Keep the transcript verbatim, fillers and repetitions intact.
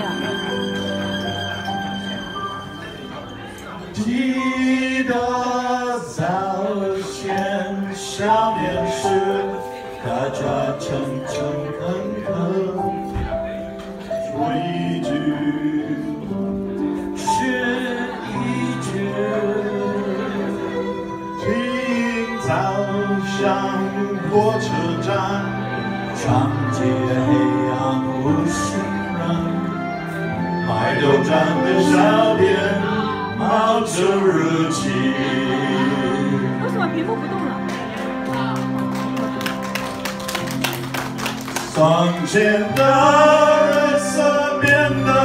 记得早先少年时，大家诚诚恳恳，说一句是一句。听早上火车站，长街黑暗无行人，卖豆浆的小店。 冒着热气。 为什么屏幕不动了？ 从前的日色变得